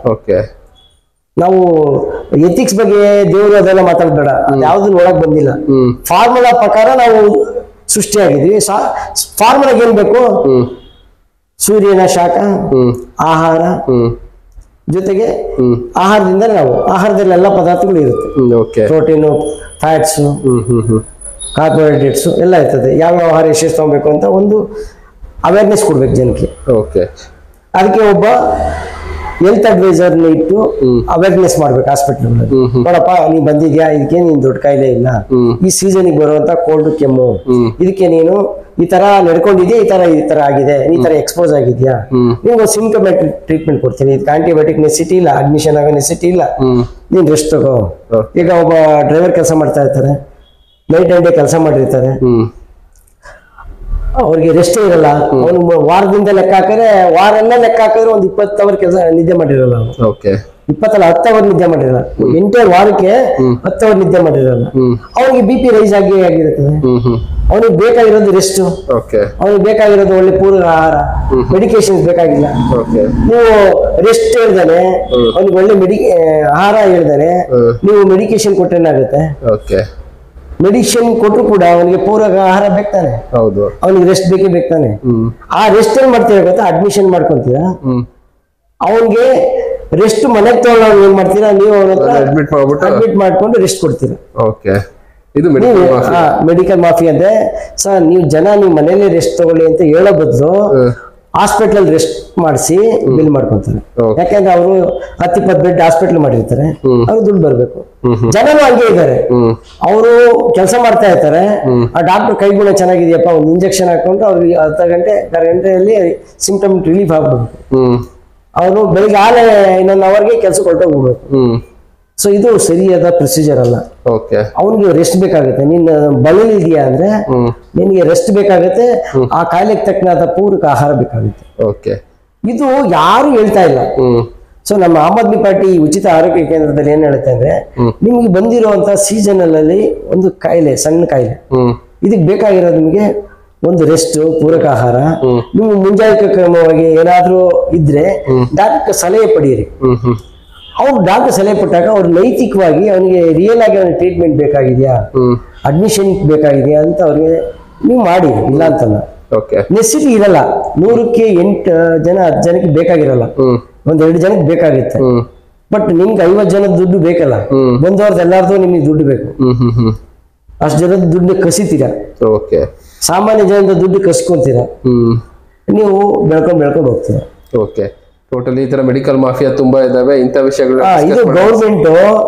ನಾವು ಎಥಿಕ್ಸ್ ಬಗ್ಗೆ ದೇವರು ಅದೆಲ್ಲ ಮಾತಾಡ್ಬೇಡ, ಯಾವ್ದು ನೋಡಕ್ ಬಂದಿಲ್ಲ. ಫಾರ್ಮುಲಾ ಪ್ರಕಾರ ನಾವು ಸೃಷ್ಟಿಯಾಗಿದ್ವಿ. ಫಾರ್ಮುಲಾಗೆ ಏನ್ ಬೇಕು, ಸೂರ್ಯನ ಶಾಖ, ಆಹಾರ, ಜೊತೆಗೆ ಆಹಾರದಿಂದ ನಾವು ಆಹಾರದಲ್ಲಿ ಎಲ್ಲ ಪದಾರ್ಥಗಳು ಇರುತ್ತೆ, ಪ್ರೋಟೀನು, ಫ್ಯಾಟ್ಸ್, ಕಾರ್ಬೋಹೈಡ್ರೇಟ್ಸ್ ಎಲ್ಲ ಇರ್ತದೆ. ಯಾವ ಆಹಾರ ಎಷ್ಟು ತಗೋಬೇಕು ಅಂತ ಒಂದು ಅವೇರ್ನೆಸ್ ಕೊಡ್ಬೇಕು ಜನಕ್ಕೆ. ಅದಕ್ಕೆ ಒಬ್ಬ ಹೆಲ್ತ್ ಅಡ್ವೈಸರ್ನ ಇಟ್ಟು ಅವೇರ್ನೆಸ್ ಮಾಡ್ಬೇಕು ಹಾಸ್ಪಿಟಲ್. ನೋಡಪ್ಪ ನೀನ್ ಬಂದಿದ್ಯಾ, ಇದಕ್ಕೆ ನೀನ್ ದೊಡ್ಡ ಕಾಯಿಲೆ ಇಲ್ಲ, ಈ ಸೀಸನ್ಗೆ ಬರುವಂತ ಕೋಲ್ಡ್ ಕೆಮ್ಮು, ಇದಕ್ಕೆ ನೀನು ಈ ತರ ನಡ್ಕೊಂಡಿದ್ಯಾ, ಈ ತರ ಆಗಿದೆ, ಈ ತರ ಎಕ್ಸ್ಪೋಸ್ ಆಗಿದ್ಯಾ, ನಿಮ್ಗೆ ಒಂದು ಸಿಂಪ್ಟಮ್ಯಾಟಿಕ್ ಟ್ರೀಟ್ಮೆಂಟ್ ಕೊಡ್ತೀನಿ, ಇದಕ್ಕೆ ಆಂಟಿಬಯೋಟಿಕ್ ನೆಸಿಟಿ ಇಲ್ಲ, ಅಡ್ಮಿಷನ್ ಆಗೋ ನೆಸಿಟಿ ಇಲ್ಲ, ನೀನ್ ರೆಸ್ಟ್ ತಗೋ. ಈಗ ಒಬ್ಬ ಡ್ರೈವರ್ ಕೆಲಸ ಮಾಡ್ತಾ ಇರ್ತಾರೆ, ನೈಟ್ ಅಂಡ್ ಡೇ ಕೆಲಸ ಮಾಡಿರ್ತಾರೆ, ಅವ್ರಿಗೆ ರೆಸ್ಟೇ ಇರಲ್ಲ. ಅವ್ನು ವಾರದಿಂದ ಲೆಕ್ಕ ಹಾಕಿದ್ರೆ, ವಾರ ಎಲ್ಲ ಲೆಕ್ಕ ಹಾಕಿದ್ರೆ ಒಂದು 20 ಅವರ್ ಕೆಲಸ ನಿದ್ದೆ ಮಾಡಿರಲ್ಲ. 20 ಅಲ್ಲ 10 ಅವರ್ ನಿದ್ದೆ ಮಾಡಿರಲ್ಲ. ಎಂಟೈರ್ ವಾರಕ್ಕೆ 10 ಅವರ್ ನಿದ್ದೆ ಮಾಡಿರಲ್ಲ. ಅವ್ನಿಗೆ BP ರೈಸ್ ಆಗಿರುತ್ತದೆ. ಅವನಿಗೆ ಬೇಕಾಗಿರೋದು ರೆಸ್ಟ್, ಅವನಿಗೆ ಬೇಕಾಗಿರೋದು ಒಳ್ಳೆ ಪೂರಕ ಆಹಾರ, ಮೆಡಿಕೇಶನ್ ಬೇಕಾಗಿಲ್ಲ. ನೀವು ರೆಸ್ಟ್ ಹೇಳ್ದಾನೆ, ಅವ್ನಿಗೆ ಒಳ್ಳೆ ಆಹಾರ ಹೇಳ್ದಾನೆ, ನೀವು ಮೆಡಿಕೇಶನ್ ಕೊಟ್ರೆ ಏನಾಗುತ್ತೆ, ಮೆಡಿಸಿನ್ ಕೊಟ್ಟರು ಕೂಡ ಅವನಿಗೆ ಪೂರಕ ಆಹಾರ ಬೇಕಾನೆ, ಅವನಿಗೆ ರೆಸ್ಟ್ ಬೇಕೇ ಬೇಕಾನೆ. ಆ ರೆಸ್ಟ್ ಏನ್ ಮಾಡ್ತೀರಾ ಗೊತ್ತಾ, ಅಡ್ಮಿಷನ್ ಮಾಡ್ಕೊಂತೀರಾ, ಅವನ್ಗೆ ರೆಸ್ಟ್ ಮನೆಗೆ ತಗೊಂಡು ಏನ್ ಮಾಡ್ತೀರಾ, ನೀವು ಅಡ್ಮಿಟ್ ಮಾಡ್ಕೊಂಡು ರೆಸ್ಟ್ ಕೊಡ್ತೀರಾ. ಮೆಡಿಕಲ್ ಮಾಫಿ ಅಂದ್ರೆ ಸರ್, ನೀವು ನೀವು ಮನೇಲಿ ರೆಸ್ಟ್ ತಗೊಳ್ಳಿ ಅಂತ ಹೇಳೋ ಬದಲು ಹಾಸ್ಪಿಟಲ್ ರೆಸ್ಟ್ ಮಾಡಿಸಿ ಬಿಲ್ ಮಾಡ್ಕೊಂತಾರೆ. ಯಾಕಂದ್ರೆ ಅವರು 10-20 ಬೆಡ್ ಹಾಸ್ಪಿಟಲ್ ಮಾಡಿರ್ತಾರೆ, ಅವ್ರು ದುಡ್ಡು ಬರ್ಬೇಕು. ಜನನು ಹಂಗೆ ಇದ್ದಾರೆ, ಅವರು ಕೆಲಸ ಮಾಡ್ತಾ ಇರ್ತಾರೆ, ಆ ಡಾಕ್ಟರ್ ಕೈಗುಣ ಚೆನ್ನಾಗಿದೆಯಪ್ಪ, ಒಂದು ಇಂಜೆಕ್ಷನ್ ಹಾಕೊಂಡು ಅವ್ರಿಗೆ ಅರ್ಧ ಗಂಟೆಯಲ್ಲಿ ಸಿಂಪ್ಟಮ್ ರಿಲೀಫ್ ಆಗ್ಬೇಕು. ಅವರು ಬೆಳಿಗ್ಗೆ ಇನ್ನೊಂದು ಅವರ್ಗೆ ಕೆಲಸ ಹೊರಟೋಗ್ಬಿಡ್ಬೇಕು. ಸೊ ಇದು ಸರಿಯಾದ ಪ್ರೊಸೀಜರ್ ಅಲ್ಲ. ಅವನಿಗೆ ರೆಸ್ಟ್ ಬೇಕಾಗುತ್ತೆ. ನಿನ್ನ ಬಳಲಿದ್ಯಾ ಅಂದ್ರೆ ನಿನಗೆ ರೆಸ್ಟ್ ಬೇಕಾಗುತ್ತೆ, ಆ ಕಾಯಿಲೆಗೆ ತಕ್ಕನಾದ ಪೂರಕ ಆಹಾರ ಬೇಕಾಗುತ್ತೆ. ಇದು ಯಾರು ಹೇಳ್ತಾ ಇಲ್ಲ. ಸೊ ನಮ್ಮ ಆಮ್ ಆದ್ಮಿ ಪಾರ್ಟಿ ಉಚಿತ ಆರೋಗ್ಯ ಕೇಂದ್ರದಲ್ಲಿ ಏನ್ ಹೇಳುತ್ತೆ ಅಂದ್ರೆ, ನಿಮ್ಗೆ ಬಂದಿರುವಂತ ಸೀಸನಲ್ ಅಲ್ಲಿ ಒಂದು ಕಾಯಿಲೆ, ಸಣ್ಣ ಕಾಯಿಲೆ, ಇದಕ್ ಬೇಕಾಗಿರೋದು ನಿಮ್ಗೆ ಒಂದು ರೆಸ್ಟ್, ಪೂರಕ ಆಹಾರ. ನೀವು ಮುಂಜಾಗ್ರತಾ ಕ್ರಮವಾಗಿ ಏನಾದ್ರೂ ಇದ್ರೆ ಡಾಕ್ಟರ್ ಸಲಹೆ ಪಡೆಯಿರಿ. ಅವ್ರು ಡಾಕ್ಟರ್ ಸಲಹೆ ಕೊಟ್ಟಾಗ ಅವ್ರು ನೈತಿಕವಾಗಿ ಅವನಿಗೆ ರಿಯಲ್ ಆಗಿ ಅವನಿಗೆ ಟ್ರೀಟ್ಮೆಂಟ್ ಬೇಕಾಗಿದ್ಯಾ, ಅಡ್ಮಿಷನ್ ಬೇಕಾಗಿದ್ಯಾ ಅಂತ ಅವ್ರಿಗೆ ನೀವು ಮಾಡಿ, ಇಲ್ಲ ಅಂತಲ್ಲ. ಓಕೆ ನೆಸಿಟಿ ಇರಲ್ಲ. 100ಕ್ಕೆ 8 ಜನ 10 ಜನಕ್ಕೆ ಬೇಕಾಗಿರಲ್ಲ, ಒಂದ್ 2 ಜನಕ್ಕೆ ಬೇಕಾಗುತ್ತೆ. ಬಟ್ ನಿಮ್ಗೆ 50 ಜನದ ದುಡ್ಡು ಬೇಕಲ್ಲ, ಬಂದವ್ರದ್ದು ಎಲ್ಲಾರ್ದು ನಿಮಗೆ ದುಡ್ಡು ಬೇಕು. ಅಷ್ಟು ಜನದ ದುಡ್ಡು ಕಸಿತೀರಾ, ಓಕೆ ಸಾಮಾನ್ಯ ಜನದ ದುಡ್ಡು ಕಸ್ಕೊಂತೀರಾ, ನೀವು ಬೆಳ್ಕೊಂಡು ಹೋಗ್ತೀರಾ. ಓಕೆ ಟೋಟಲಿ ಈ ತರ ಮೆಡಿಕಲ್ ಮಾಫಿಯಾ ತುಂಬಾ ಇದಾವೆ. ಇಂಥ ವಿಷಯಗಳು ಇದು ಗೌರ್ಮೆಂಟ್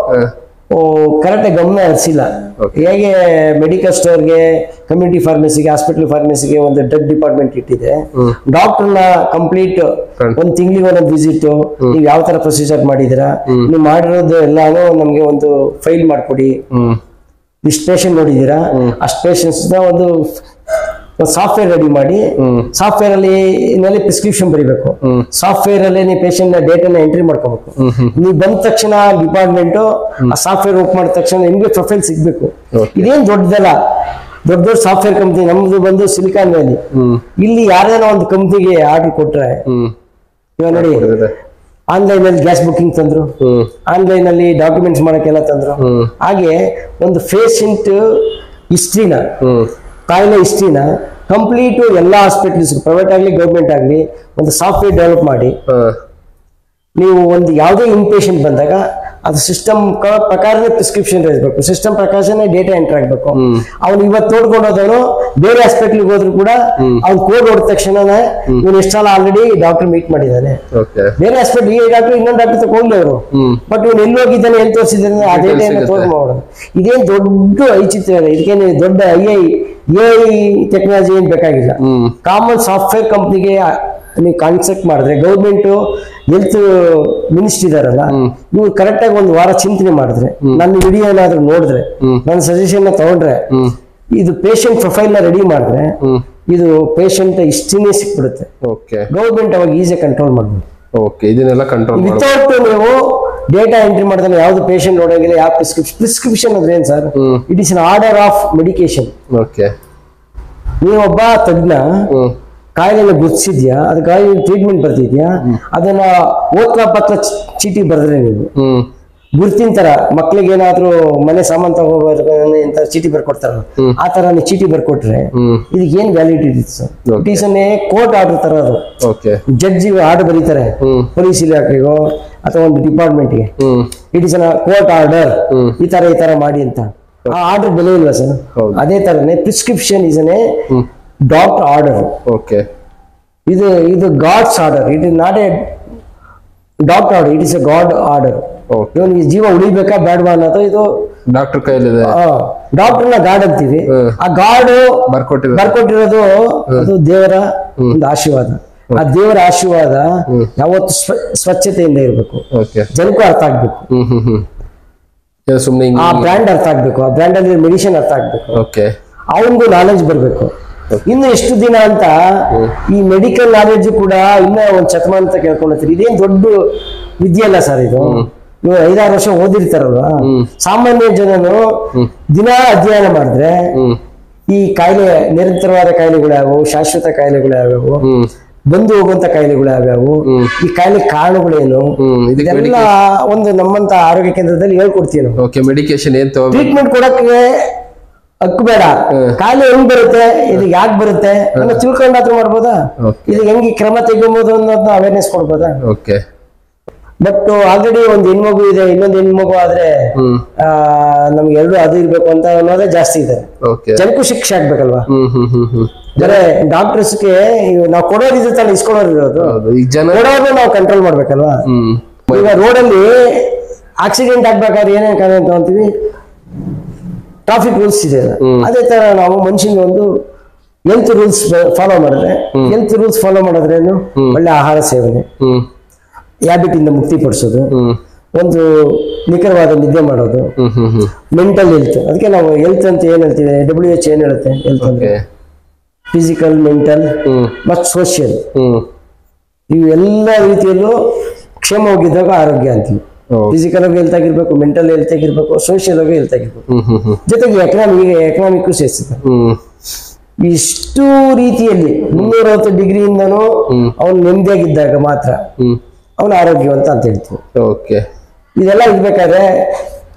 ಕರೆಕ್ಟ್ ಗಮನ ಹರಿಸಿಲ್ಲ. ಹೇಗೆ ಮೆಡಿಕಲ್ ಸ್ಟೋರ್ಗೆ, ಕಮ್ಯುನಿಟಿ ಫಾರ್ಮಸಿಗೆ, ಹಾಸ್ಪಿಟಲ್ ಫಾರ್ಮಸಿಗೆ ಒಂದು ಡ್ರಗ್ ಡಿಪಾರ್ಟ್ಮೆಂಟ್ ಇಟ್ಟಿದೆ. ಡಾಕ್ಟರ್ನ ಕಂಪ್ಲೀಟ್ ಒಂದ್ ತಿಂಗಳಿಗೆ ಒಂದೊಂದು ವಿಸಿಟ್, ನೀವು ಯಾವ ತರ ಪ್ರೊಸೀಜರ್ ಮಾಡಿದಿರಾ, ನೀವು ಮಾಡಿರೋದು ಎಲ್ಲಾನು ನಮ್ಗೆ ಒಂದು ಫೈಲ್ ಮಾಡ್ಕೊಡಿ. ಇಷ್ಟು ಪೇಷಂಟ್ ನೋಡಿದೀರಾ, ಅಷ್ಟು ಪೇಷಂಟ್ಸ್ ಒಂದು ಸಾಫ್ಟ್ವೇರ್ ರೆಡಿ ಮಾಡಿ, ಸಾಫ್ಟ್ವೇರ್ ಅಲ್ಲಿ ಪ್ರಿಸ್ಕ್ರಿಪ್ಷನ್ ಬರೀಬೇಕು. ಸಾಫ್ಟ್ವೇರ್ ಅಲ್ಲಿ ನೀವು ಪೇಷಂಟ್ ನ ಡೇಟಾ ಎಂಟ್ರಿ ಮಾಡ್ಕೋಬೇಕು. ನೀವು ಬಂದ ತಕ್ಷಣ ಡಿಪಾರ್ಟ್ಮೆಂಟ್ ಆ ಸಾಫ್ಟ್ವೇರ್ ಓಪನ್ ಮಾಡಿದ ತಕ್ಷಣ ನಿಮ್ಗೆ ಪ್ರೊಫೈಲ್ ಸಿಗ್ಬೇಕು. ಇದೇನ್ ದೊಡ್ಡದಲ್ಲ, ದೊಡ್ಡ ದೊಡ್ಡ ಸಾಫ್ಟ್ವೇರ್ ಕಂಪ್ನಿ. ನಮ್ದು ಬಂದು ಸಿಲಿಕಾನ್ ವ್ಯಾಲಿ. ಇಲ್ಲಿ ಯಾರ್ಯಾರ ಒಂದು ಕಂಪ್ನಿಗೆ ಆರ್ಡರ್ ಕೊಟ್ರೆ, ಇವಾಗ ನೋಡಿ ಆನ್ಲೈನ್ ಅಲ್ಲಿ ಗ್ಯಾಸ್ ಬುಕಿಂಗ್ ತಂದ್ರು, ಆನ್ಲೈನ್ ಅಲ್ಲಿ ಡಾಕ್ಯುಮೆಂಟ್ಸ್ ಮಾಡಕ್ಕೆಲ್ಲ ತಂದ್ರು. ಹಾಗೆ ಒಂದು ಪೇಷಂಟ್ ಹಿಸ್ಟ್ರಿನ, ಕಾಯಿಲೆ ಹಿಸ್ಟ್ರಿನ ಕಂಪ್ಲೀಟ್ ಎಲ್ಲ ಹಾಸ್ಪಿಟಲ್ಸ್, ಪ್ರೈವೇಟ್ ಆಗ್ಲಿ ಗೌರ್ಮೆಂಟ್ ಆಗ್ಲಿ, ಒಂದು ಸಾಫ್ಟ್ವೇರ್ ಡೆವಲಪ್ ಮಾಡಿ, ನೀವು ಒಂದು ಯಾವುದೇ ಇನ್ಪೇಷಂಟ್ ಬಂದಾಗ ಅದು ಸಿಸ್ಟಮ್ ಪ್ರಕಾರನೇ ಪ್ರಿಸ್ಕ್ರಿಪ್ಷನ್ ಇರಬೇಕು, ಸಿಸ್ಟಮ್ ಪ್ರಕಾರನೇ ಡೇಟಾ ಎಂಟರ್ ಆಗ್ಬೇಕು. ಅವ್ನು ಇವತ್ತು ನೋಡ್ಕೊಂಡು ಹೋದವನು ಬೇರೆ ಹಾಸ್ಪಿಟಲ್ಗೆ ಹೋದ್ರು ಕೂಡ ಅವ್ನು ಕೋಡ್ ಹೊಡೆದ ತಕ್ಷಣ ಇವನು ಎಷ್ಟಲ್ಲ ಆಲ್ರೆಡಿ ಡಾಕ್ಟರ್ ಮೀಟ್ ಮಾಡಿದ್ದಾನೆ. ಬೇರೆ ಹಾಸ್ಪಿಟಲ್ ಈ ಡಾಕ್ಟರ್ ಇನ್ನೊಂದು ಡಾಕ್ಟರ್ ತಗೊಂಡ್ಲಿ ಅವರು, ಬಟ್ ಇವನು ಎಲ್ಲಿ ಹೋಗಿದ್ದಾನೆ, ಎಲ್ಲಿ ತೋರಿಸಿದ್ದಾನೆ, ಆ ಡೇಟಾ ತೋರ್ಸ್ಮಾಡೋದು. ಇದೇನು ದೊಡ್ಡ ಐಚಿತ್ಯ, ಇದಕ್ಕೇನು ದೊಡ್ಡ AI ಟೆಕ್ನಾಲಜಿ ಏನ್ ಬೇಕಾಗಿಲ್ಲ. ಕಾಮನ್ ಸಾಫ್ಟ್ವೇರ್ ಕಂಪ್ನಿಗೆ ನೀವು ಕಾನ್ಸೆಪ್ಟ್ ಮಾಡಿದ್ರೆ, ಗೌರ್ಮೆಂಟ್ ಹೆಲ್ತ್ ಮಿನಿಸ್ಟರ್ ಇದಾರಲ್ಲ, ಇವ್ರು ಕರೆಕ್ಟ್ ಆಗಿ ಒಂದು ವಾರ ಚಿಂತನೆ ಮಾಡಿದ್ರೆ, ನನ್ನ ವಿಡಿಯೋ ಏನಾದ್ರು ನೋಡಿದ್ರೆ, ನನ್ನ ಸಜೆಷನ್ ತಗೊಂಡ್ರೆ, ಇದು ಪೇಷಂಟ್ ಪ್ರೊಫೈಲ್ ನ ರೆಡಿ ಮಾಡಿದ್ರೆ, ಇದು ಪೇಷಂಟ್ ಹಿಸ್ಟ್ರಿನೇ ಸಿಕ್ಬಿಡುತ್ತೆ. ಗೌರ್ಮೆಂಟ್ ಅವಾಗ ಈಸಿ ಕಂಟ್ರೋಲ್ ಮಾಡ್ಬೋದು. ಇದನ್ನೆಲ್ಲ ಕಂಟ್ರೋಲ್ ವಿತೌಟ್ ನೀವು ಡೇಟಾ ಎಂಟ್ರಿ ಮಾಡಿದ್ರೆ ಯಾವ್ದು ಪೇಷಂಟ್ ನೋಡಂಗಿಲ್ಲ. ಯಾವ ಪ್ರಿಸ್ಕ್ರಿಪ್ಷನ್ ಅಂದ್ರೆ ಏನ್ sir, it is an order of medication. ನೀವೊಬ್ಬ ತಜ್ಞ ಕಾಯಿಲೆನ ಗುರ್ತಿಸಿದ್ಯಾ, ಅದಕ್ಕಾಗಿ ಟ್ರೀಟ್ಮೆಂಟ್ ಬರ್ತಿದ್ಯಾ, ಅದನ್ನ ಓದ್ಲ ಪತ್ರ ಚೀಟಿ ಬರೆದ್ರೆ ನೀವು ಗುರ್ತಿನ ತರ, ಮಕ್ಳಿಗೆ ಏನಾದ್ರು ಮನೆ ಸಾಮಾನು ತಗೋಬಾರ್ದು ಅಂತ ಚೀಟಿ ಬರ್ಕೊಡ್ತಾರಲ್ಲ, ಆ ತರ ನೀವು ಚೀಟಿ ಬರ್ಕೊಟ್ರೆ ಇದಕ್ಕೆ ಏನ್ ವ್ಯಾಲಿಡಿಟಿ ಇರುತ್ತೆ sir? It is an court order ತರ. ಅದು ಜಡ್ಜಿ ಆರ್ಡರ್ ಬರೀತಾರೆ ಪೊಲೀಸ್ ಇಲಾಖೆಗೋ ಅಥವಾ ಒಂದು ಡಿಪಾರ್ಟ್ಮೆಂಟ್ಗೆ, it is an court order, ಈ ತರ ಮಾಡಿ ಅಂತ. ಆ ಆರ್ಡರ್ ಬೆಲೆ ಇಲ್ವಾ ಸರ್? ಅದೇ ತರನೇ prescription is an doctor order. ಇದು god's order. It is not a doctor order, it is a god order. ಇವನಿಗೆ ಜೀವ ಉಳಿಬೇಕಾ ಬೇಡವಾ ಅನ್ನೋದು ಇದು ಡಾಕ್ಟರ್ ಕೈಲಿದೆ. ಡಾಕ್ಟರ್ನ ಗಾಡ್ ಅಂತೀವಿ. ಆ ಗಾಡು ಬರ್ಕೊಟ್ಟಿರೋದು ಅದು ದೇವರ ಒಂದು ಆಶೀರ್ವಾದ. ಆ ದೇವರ ಆಶೀರ್ವಾದ ಯಾವತ್ತು ಸ್ವಚ್ಛತೆಯಿಂದ ಇರ್ಬೇಕು, ಜನಕ್ಕೂ ಅರ್ಥ ಆಗ್ಬೇಕು, ಆ ಬ್ರ್ಯಾಂಡ್ ಅರ್ಥ ಆಗ್ಬೇಕು, ಆ ಬ್ರ್ಯಾಂಡ್ ಅಲ್ಲಿ ಮೆಡಿಸಿನ್ ಅರ್ಥ ಆಗ್ಬೇಕು, ಅವನಿಗೂ ನಾಲೆಜ್ ಬರ್ಬೇಕು. ಇನ್ನು ಎಷ್ಟು ದಿನ ಅಂತ ಈ ಮೆಡಿಕಲ್ ನಾಲೆಜ್ ಕೂಡ ಇನ್ನ ಒಂದ್ ಶತಮಾನ ಅಂತ ಕೇಳ್ಕೊಂಡ್ತೀರಿ. ಇದೇನ್ ದೊಡ್ಡ ವಿದ್ಯೆ ಅಲ್ಲ ಸರ್. ಇದು ನೀವು 5-6 ವರ್ಷ ಓದಿರ್ತಾರಲ್ವಾ, ಸಾಮಾನ್ಯ ಜನನು ದಿನ ಅಧ್ಯಯನ ಮಾಡಿದ್ರೆ ಈ ಕಾಯಿಲೆ, ನಿರಂತರವಾದ ಕಾಯಿಲೆಗಳು ಯಾವ್ಯಾವು, ಶಾಶ್ವತ ಕಾಯಿಲೆಗಳು ಯಾವ್ಯಾವು, ಬಂದು ಹೋಗುವಂತ ಕಾಯಿಲೆಗಳು ಯಾವ್ಯಾವು, ಈ ಕಾಯಿಲೆ ಕಾರಣಗಳೇನು, ಇದೆಲ್ಲ ಒಂದು ನಮ್ಮಂತ ಆರೋಗ್ಯ ಕೇಂದ್ರದಲ್ಲಿ ಹೇಳ್ಕೊಡ್ತೀವಿ ನಾವು. ಮೆಡಿಕೇಶನ್ ಏನ್ ಟ್ರೀಟ್ಮೆಂಟ್ ಕೊಡಕ್ಕೆ ಹಕ್ಕು ಬೇಡ, ಕಾಯಿಲೆ ಹೆಂಗ್ ಬರುತ್ತೆ, ಇದು ಯಾಕೆ ಬರುತ್ತೆ ಅನ್ನೋ ತಿಳ್ಕೊಂಡಾದ್ರೂ ಮಾಡ್ಬೋದಾ, ಇದು ಹೆಂಗೆ ಕ್ರಮ ತೆಗಿಬಹುದು ಅನ್ನೋದನ್ನ ಅವೇರ್ನೆಸ್ ಕೊಡ್ಬೋದಾ. ಬಟ್ ಆಲ್ರೆಡಿ ಒಂದು ಹೆಣ್ಮಗು ಇದೆ, ಇನ್ನೊಂದು ಹೆಣ್ಮಗು ಆದ್ರೆ ನಮ್ಗೆ ಎರಡು ಅದು ಇರ್ಬೇಕು ಅಂತ ಅನ್ನೋದೇ ಜಾಸ್ತಿ ಇದೆ. ಜನಕ್ಕೂ ಶಿಕ್ಷೆ ಆಗ್ಬೇಕಲ್ವಾ. ಬರೇ ಡಾಕ್ಟರ್ಸ್ಗೆ ನಾವು ಕೊಡೋರು ಇರುತ್ತಲ್ಲ, ಇಸ್ಕೊಡೋರು ಇರೋದು, ಕೊಡೋರು ನಾವು ಕಂಟ್ರೋಲ್ ಮಾಡ್ಬೇಕಲ್ವಾ. ಈಗ ರೋಡಲ್ಲಿ ಆಕ್ಸಿಡೆಂಟ್ ಆಗ್ಬೇಕಾದ್ರೆ ಏನೇನ್ ಕಾರಣ ತಗೊಂತೀವಿ, ಟ್ರಾಫಿಕ್ ರೂಲ್ಸ್ ಇದೆ. ಅದೇ ತರ ನಾವು ಮನುಷ್ಯನಿಗೆ ಒಂದು ಹೆಲ್ತ್ ರೂಲ್ಸ್ ಫಾಲೋ ಮಾಡಿದ್ರೆ, ಹೆಲ್ತ್ ರೂಲ್ಸ್ ಫಾಲೋ ಮಾಡೋದ್ರೇನು, ಒಳ್ಳೆ ಆಹಾರ ಸೇವನೆ, ಹ್ಯಾಬಿಟ್ ಇಂದ ಮುಕ್ತಿ ಪಡಿಸೋದು, ಒಂದು ನಿಖರವಾದ ನಿದ್ದೆ ಮಾಡೋದು, ಮೆಂಟಲ್ ಹೆಲ್ತ್. ಅದಕ್ಕೆ ನಾವು ಹೆಲ್ತ್ ಅಂತ ಏನ್ ಹೇಳ್ತೀವಿ, WHO ಏನ್ ಹೇಳುತ್ತೆ, ಹೆಲ್ತ್ ಅಂದ್ರೆ ಫಿಸಿಕಲ್, ಮೆಂಟಲ್ ಮತ್ತು ಸೋಷಿಯಲ್. ಇವೆಲ್ಲ ರೀತಿಯಲ್ಲೂ ಕ್ಷೇಮವಾಗಿದ್ದಾಗ ಆರೋಗ್ಯ ಅಂತೀವಿ. ಫಿಸಿಕಲ್ ಆಗಿ ಹೆಲ್ತ್ ಆಗಿರ್ಬೇಕು, ಮೆಂಟಲ್ ಹೆಲ್ತ್ ಆಗಿರ್ಬೇಕು, ಸೋಷಿಯಲ್ ಆಗಿ ಹೆಲ್ತ್ ಆಗಿರ್ಬೇಕು, ಜೊತೆಗೆ ಎಕನಾಮಿಕ್ ಸೇರಿಸಿದೆ. ಇಷ್ಟು ರೀತಿಯಲ್ಲಿ 360 ಡಿಗ್ರಿಯಿಂದನೂ ಅವನು ನೆಮ್ಮದಿಯಾಗಿದ್ದಾಗ ಮಾತ್ರ ಅವನ ಆರೋಗ್ಯವಂತ ಅಂತ ಹೇಳ್ತೀವಿ. ಇದೆಲ್ಲ ಇರ್ಬೇಕಾದ್ರೆ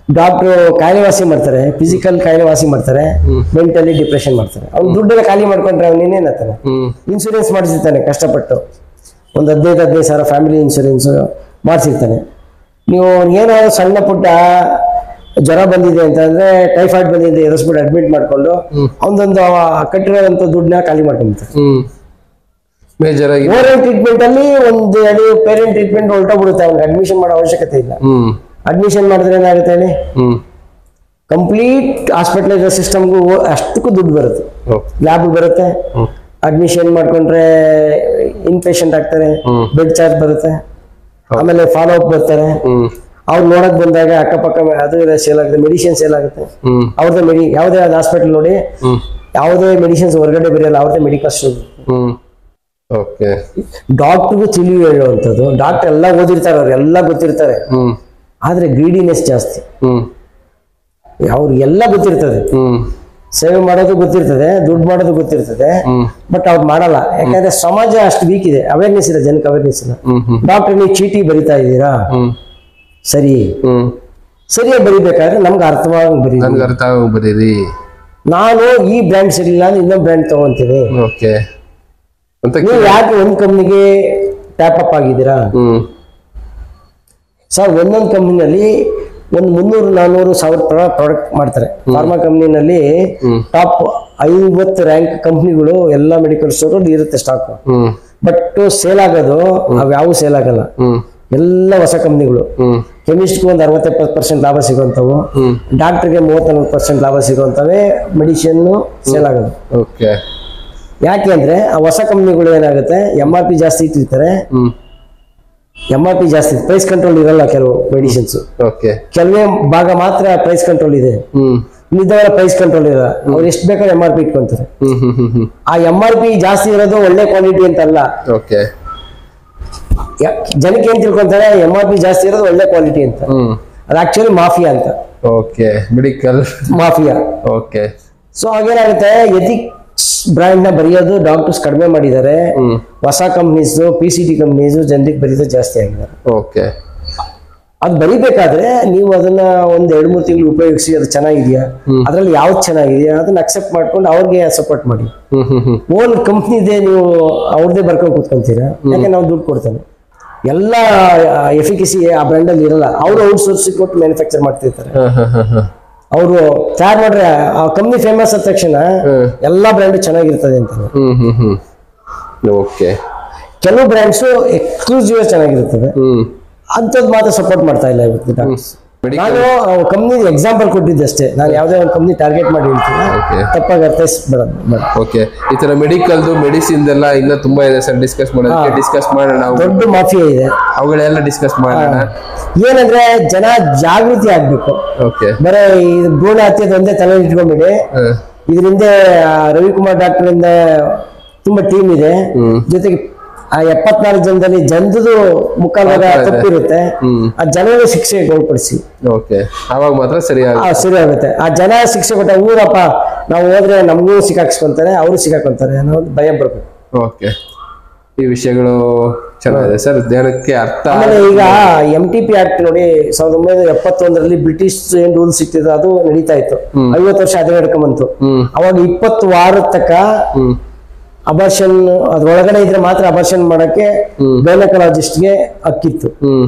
ಡಾಕ್ಟ್ರು ಕಾಯಿಲೆ ವಾಸಿ ಮಾಡ್ತಾರೆ, ಫಿಸಿಕಲ್ ಕಾಯಿಲೆ ವಾಸಿ ಮಾಡ್ತಾರೆ, ಮೆಂಟಲಿ ಡಿಪ್ರೆಷನ್ ಮಾಡ್ತಾರೆ. ಅವ್ನು ದುಡ್ಡೆಲ್ಲ ಖಾಲಿ ಮಾಡ್ಕೊಂಡ್ರೆ ಅವ್ನು ಇನ್ನೇನಾಗ್ತಾನೆ? ಇನ್ಶೂರೆನ್ಸ್ ಮಾಡಿಸಿರ್ತಾನೆ ಕಷ್ಟಪಟ್ಟು, ಒಂದು 15,000 ಸಾವಿರ ಫ್ಯಾಮಿಲಿ ಇನ್ಶೂರೆನ್ಸ್ ಮಾಡಿಸಿರ್ತಾನೆ. ನೀವು ಏನಾದ್ರು ಸಣ್ಣ ಪುಟ್ಟ ಜ್ವರ ಬಂದಿದೆ ಅಂತಂದ್ರೆ, ಟೈಫಾಯ್ಡ್ ಬಂದಿದೆ ಎದುರಿಸ್ಬಿಟ್ಟು ಅಡ್ಮಿಟ್ ಮಾಡ್ಕೊಂಡು ಅವನದೊಂದು ಕಟ್ಟಿರೋಂಥ ದುಡ್ಡನ್ನ ಖಾಲಿ ಮಾಡ್ಕೊಂಡ್ಬಿಡ್ತಾರೆ. ಮೇಜರ್ ಆಗಿ ಓರಲ್ ಟ್ರೀಟ್ಮೆಂಟ್ ಅಲ್ಲಿ ಒಂದು ಪೇರೆಂಟ್ ಟ್ರೀಟ್ಮೆಂಟ್ ಹೊರಟೋಗ್ಬಿಡುತ್ತೆ, ಅವ್ನಿಗೆ ಅಡ್ಮಿಷನ್ ಮಾಡೋ ಅವಶ್ಯಕತೆ ಇಲ್ಲ. ಅಡ್ಮಿಷನ್ ಮಾಡಿದ್ರೆ ಏನಾಗುತ್ತೆ ಹೇಳಿ, ಕಂಪ್ಲೀಟ್ ಹಾಸ್ಪಿಟಲ್ ಸಿಸ್ಟಮ್ಗೂ ಅಷ್ಟಕ್ಕೂ ದುಡ್ಡು ಬರುತ್ತೆ, ಲ್ಯಾಬ್ ಬರುತ್ತೆ. ಅಡ್ಮಿಷನ್ ಮಾಡ್ಕೊಂಡ್ರೆ ಇನ್ ಪೇಷಂಟ್ ಆಗ್ತಾರೆ, ಬೆಡ್ ಚಾರ್ಜ್ ಬರುತ್ತೆ, ಆಮೇಲೆ ಫಾಲೋ ಅಪ್ ಬರ್ತಾರೆ. ಅವ್ರು ನೋಡಕ್ ಬಂದಾಗ ಅಕ್ಕಪಕ್ಕ ಅದು ಸೇಲ್ ಆಗುತ್ತೆ, ಮೆಡಿಸಿನ್ ಸೇಲ್ ಆಗುತ್ತೆ. ಅವ್ರದ್ದೇ ಯಾವುದೇ ಹಾಸ್ಪಿಟಲ್ ನೋಡಿ ಯಾವುದೇ ಮೆಡಿಸಿನ್ಸ್ ಹೊರಗಡೆ ಬರೆಯಲ್ಲ, ಅವ್ರದ್ದೇ ಮೆಡಿಕಲ್ ಸ್ಟೋರ್. ಡಾಕ್ಟರ್ಗೂ ತಿಳಿವು ಹೇಳುವಂಥದ್ದು. ಡಾಕ್ಟರ್ ಎಲ್ಲ ಓದಿರ್ತಾರೆ, ಅವ್ರಿಗೆಲ್ಲ ಗೊತ್ತಿರ್ತಾರೆ, ಆದ್ರೆ ಗ್ರೀಡಿನೆಸ್ ಜಾಸ್ತಿ. ಅವ್ರಿಗೆಲ್ಲ ಗೊತ್ತಿರ್ತದೆ, ಸೇವೆ ಮಾಡೋದು ಗೊತ್ತಿರ್ತದೆ, ದುಡ್ಡು ಮಾಡೋದು ಗೊತ್ತಿರ್ತದೆ, ಬಟ್ ಅವ್ರು ಮಾಡಲ್ಲ. ಯಾಕಂದ್ರೆ ಸಮಾಜ ಅಷ್ಟು ವೀಕ್ ಇದೆ, ಅವೇರ್ನೆಸ್ ಇಲ್ಲ, ಜನಕ್ಕೆ ಅವೇರ್ನೆಸ್ ಇಲ್ಲ. ಡಾಕ್ಟರ್ ನೀವು ಚೀಟಿ ಬರಿತಾ ಇದ್ದೀರಾ, ಸರಿಯಾಗಿ ಬರಿಬೇಕಾದ್ರೆ ನಮ್ಗೆ ಅರ್ಥವಾಗಿ ಬರೀರಿ. ನಾನು ಈ ಬ್ರ್ಯಾಂಡ್ ಸರಿ ಇಲ್ಲ ಅಂದ್ರೆ ಇನ್ನೊಂದು ಬ್ರ್ಯಾಂಡ್ ತಗೊಂತೀನಿ. ನೀವು ಯಾಕೆ ಒಂದ್ ಕಂಪ್ನಿಗೆ ಟ್ಯಾಪ್ ಅಪ್ ಆಗಿದ್ದೀರಾ ಸರ್? ಒಂದೊಂದು ಕಂಪ್ನಿನಲ್ಲಿ ಒಂದು 300-400 ಪ್ರಾಡಕ್ಟ್ ಮಾಡ್ತಾರೆ. ಫಾರ್ಮಾ ಕಂಪ್ನಿನಲ್ಲಿ ಟಾಪ್ 50 ರ್ಯಾಂಕ್ ಕಂಪ್ನಿಗಳು ಎಲ್ಲ ಮೆಡಿಕಲ್ ಸ್ಟೋರ್ ಇರುತ್ತೆ ಸ್ಟಾಕ್, ಬಟ್ ಸೇಲ್ ಆಗೋದು ಅವ್ಯಾವು ಸೇಲ್ ಆಗಲ್ಲ, ಎಲ್ಲ ಹೊಸ ಕಂಪ್ನಿಗಳು. ಕೆಮಿಸ್ಟ್ಗೆ ಒಂದು 60-70% ಲಾಭ ಸಿಗುವಂತವು, ಡಾಕ್ಟರ್ಗೆ 30-40% ಲಾಭ ಸಿಗುವಂತವೇ ಮೆಡಿಸಿನ್ ಸೇಲ್ ಆಗೋದು. ಯಾಕೆ ಅಂದ್ರೆ ಆ ಹೊಸ ಕಂಪ್ನಿಗಳು ಏನಾಗುತ್ತೆ, MRP ಜಾಸ್ತಿ ಇಟ್ಟಿರ್ತಾರೆ. MRP ಜಾಸ್ತಿ, ಪ್ರೈಸ್ ಕಂಟ್ರೋಲ್ ಇರಲ್ಲ ಕೆಲವು ಮೆಡಿಸಿನ್ಸ್, ಕೆಲವೇ ಭಾಗ ಮಾತ್ರ ಪ್ರೈಸ್ ಕಂಟ್ರೋಲ್ ಇದೆ, ಇದ್ದವರ ಪ್ರೈಸ್ ಕಂಟ್ರೋಲ್ ಇರಲ್ಲ. ಅವ್ರು ಎಷ್ಟು ಬೇಕಾದ್ರೆ MRP ಇಟ್ಕೊಂತಾರೆ. ಆ MRP ಜಾಸ್ತಿ ಇರೋದು ಒಳ್ಳೆ ಕ್ವಾಲಿಟಿ ಅಂತ ಅಲ್ಲ, ಜನಕ್ಕೆ ಏನ್ ತಿಳ್ಕೊಂತಾರೆ MRP ಜಾಸ್ತಿ ಇರೋದು ಒಳ್ಳೆ ಕ್ವಾಲಿಟಿ ಅಂತ. ಅದು ಆಕ್ಚುಲಿ ಮಾಫಿಯಾ ಅಂತ, ಮೆಡಿಕಲ್ ಮಾಫಿಯಾ. ಸೊ ಹಾಗೇನಾಗುತ್ತೆ, ಬ್ರ್ಯಾಂಡ್ ನ ಬರೆಯೋದು ಡಾಕ್ಟರ್ಸ್ ಕಡಿಮೆ ಮಾಡಿದ್ದಾರೆ. ಹೊಸ ಕಂಪ್ನೀಸ್, PCT ಕಂಪ್ನೀಸ್ ಜನರಿಗೆ ಬರೀದು ಜಾಸ್ತಿ ಆಗಿದ್ದಾರೆ. ಅದು ಬರಿಬೇಕಾದ್ರೆ ನೀವು ಅದನ್ನ ಒಂದ್ 2-3 ತಿಂಗಳು ಉಪಯೋಗಿಸಿ, ಅದು ಚೆನ್ನಾಗಿದೆಯಾ, ಅದ್ರಲ್ಲಿ ಯಾವ್ದು ಚೆನ್ನಾಗಿದೆಯಾ ಅದನ್ನ ಅಕ್ಸೆಪ್ಟ್ ಮಾಡ್ಕೊಂಡು ಅವ್ರಿಗೆ ಸಪೋರ್ಟ್ ಮಾಡಿ. ಓನ್ ಕಂಪ್ನಿದೆ ನೀವು ಅವ್ರದೇ ಬರ್ಕೊಂಡು ಕೂತ್ಕೊಂತೀರಾ, ಯಾಕೆ ನಾವು ದುಡ್ಡು ಕೊಡ್ತೇನೆ. ಎಲ್ಲ ಎಫಿಕಸಿ ಆ ಬ್ರ್ಯಾಂಡ್ ಅಲ್ಲಿ ಇರಲ್ಲ, ಅವರು ಔಟ್ಸೋರ್ಸಿಂಗ್ ಕೊಟ್ಟು ಮ್ಯಾನುಫ್ಯಾಕ್ಚರ್ ಮಾಡ್ತಿರ್ತಾರೆ. ಅವರು ತಯಾರು ಮಾಡ್ರೆ ಆ ಕಂಪ್ನಿ ಫೇಮಸ್ ಆದ ತಕ್ಷಣ ಎಲ್ಲಾ ಬ್ರ್ಯಾಂಡ್ ಚೆನ್ನಾಗಿರ್ತದೆ ಅಂತ. ಕೆಲವು ಬ್ರ್ಯಾಂಡ್ಸ್ ಎಕ್ಸ್ಕ್ಲೂಸಿವ್ ಚೆನ್ನಾಗಿರ್ತದೆ, ಅಂತದ್ ಮಾತ್ರ ಸಪೋರ್ಟ್ ಮಾಡ್ತಾ ಇಲ್ಲ ಇವತ್ತು. ನಾನು ಕಂಪ್ನಿ ಎಕ್ಸಾಂಪಲ್ ಕೊಟ್ಟಿದ್ದೆ ಅಷ್ಟೇ, ನಾನು ಯಾವ್ದೇ ಒಂದು ಕಂಪ್ನಿ ಟಾರ್ಗೆಟ್ ಮಾಡಿ ಹೇಳ್ತೀನಿ, ತಪ್ಪಾಗಿ ಅರ್ಥೈಸ್ಬೇಡ. ಈ ತರ ಮೆಡಿಕಲ್ದು ಮೆಡಿಸಿನ್ ಎಲ್ಲ ಇನ್ನ ತುಂಬಾ ಇದೆ ಸರ್, ಡಿಸ್ಕಸ್ ಮಾಡೋಣ. ದೊಡ್ಡ ಮಾಫಿಯಾ ಇದೆ, ಅವುಗಳೆಲ್ಲ ಡಿಸ್ಕಸ್ ಮಾಡೋಣ. ಏನಂದ್ರೆ ಜನ ಜಾಗೃತಿ ಆಗ್ಬೇಕು. ಬರೀ ಭ್ರೂಣ ಹತ್ಯೆದು ಒಂದೇ ತಲೆ ಇಟ್ಕೊಂಡ್ಬಿಡಿ. ಇದರಿಂದ ರವಿಕುಮಾರ್ ಡಾಕ್ಟರ್ ಇಂದ ತುಂಬಾ ಟೀಮ್ ಇದೆ, ಜೊತೆಗೆ ಆ 74 ಜನದಲ್ಲಿ ಜನದು ಮುಖಾಂತರ ತಪ್ಪಿರುತ್ತೆ, ಆ ಜನರ ಶಿಕ್ಷೆಗೆ ಒಳಪಡಿಸಿ, ಅವಾಗ ಮಾತ್ರ ಸರಿ ಆಗುತ್ತೆ. ಆ ಜನ ಶಿಕ್ಷೆ ಕೊಟ್ಟ ಊರಪ್ಪ ನಾವು ಹೋದ್ರೆ ನಮಗೂ ಸಿಕ್ಕಾಕ್ಸ್ಕೊಂತಾರೆ, ಅವರು ಸಿಕ್ಕಾಕೊಂತಾರೆ ಅನ್ನೋ ಭಯ ಬರ್ಬೇಕು. ಈ ವಿಷಯಗಳು ಚೆನ್ನಾಗಿದೆ ಸರ್, ಜನಕ್ಕೆ ಅರ್ಥ. ಆಮೇಲೆ ಈಗ MTP ಆಕ್ಟ್ ನೋಡಿ, 1971ರಲ್ಲಿ ಬ್ರಿಟಿಷ್ ಏನ್ ರೂಲ್ಸ್ ಇಟ್ಟಿದ್ರು ಅದು ನಡೀತಾ ಇತ್ತು. 50 ವರ್ಷ ಅದೇ ನಡ್ಕೊಂಬಂತು. ಅವಾಗ 20 ವಾರದ ತಕ್ಕ ಅಬಾರ್ಷನ್ ಅದ್ರೊಳಗಡೆ ಇದ್ರೆ ಮಾತ್ರ ಅಬಾರ್ಷನ್ ಮಾಡಕ್ಕೆ ಗೈನಕಾಲಜಿಸ್ಟ್ಗೆ ಹಕ್ಕಿತ್ತು.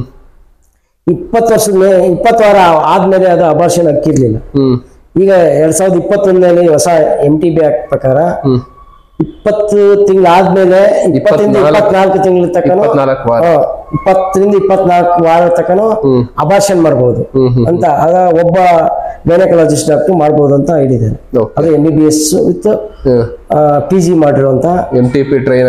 20 ವಾರ ಆದ್ಮೇಲೆ ಅದು ಅಬಾರ್ಷನ್ ಹಕ್ಕಿರ್ಲಿಲ್ಲ. ಈಗ 2021ರಲ್ಲಿ ಹೊಸ MTP ಆಕ್ಟ್ ಪ್ರಕಾರ 20 ತಿಂಗಳಾದ್ಮೇಲೆ 20-24 ತಿಂಗಳ ತಕ್ಕನು 20-24 ವಾರ ತಕ್ಕನು ಅಬಾರ್ಷನ್ ಮಾಡಬಹುದು ಅಂತ ಒಬ್ಬ ಗೈನಕಾಲಜಿಸ್ಟ್ ಡಾಕ್ಟರ್ ಮಾಡಬಹುದು ಅಂತ ಹೇಳಿದ್ದಾರೆ. ಅದು MBBS ವಿತ್ PG ಮಾಡಿರುವಂತ MTP ಟ್ರೈನ್